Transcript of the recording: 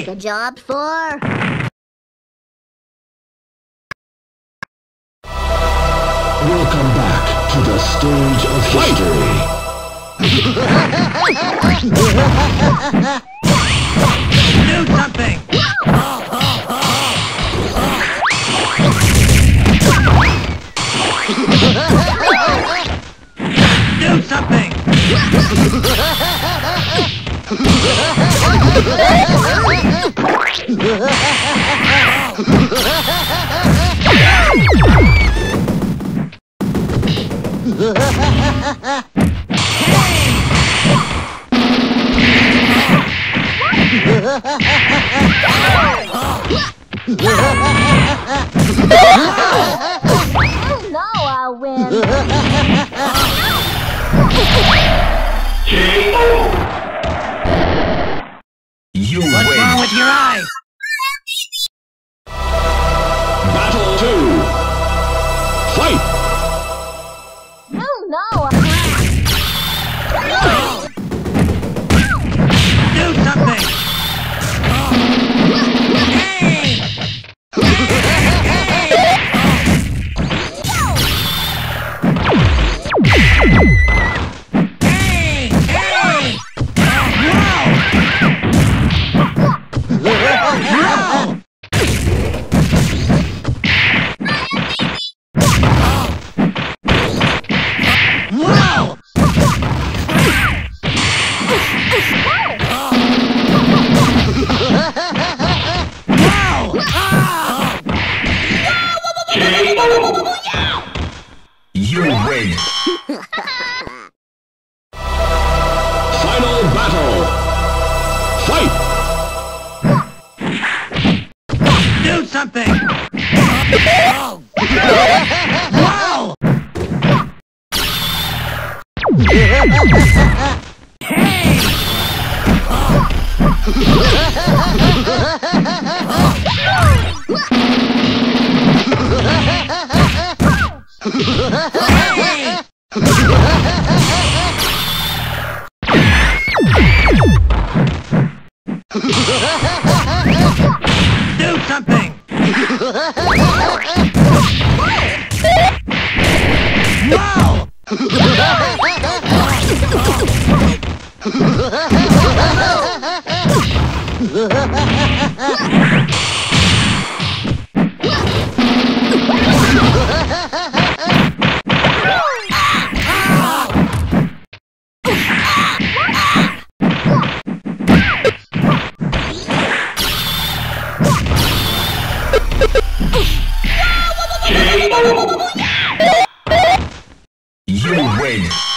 like a job for? Welcome back to the stage of history. Do something! Do something! Oh no, I'll win. You What's win. wrong with your eye? Battle 2. Fight! Oh no. Do something! You win. Final battle. Fight! Do something! Wow! Do something! Wow! You win.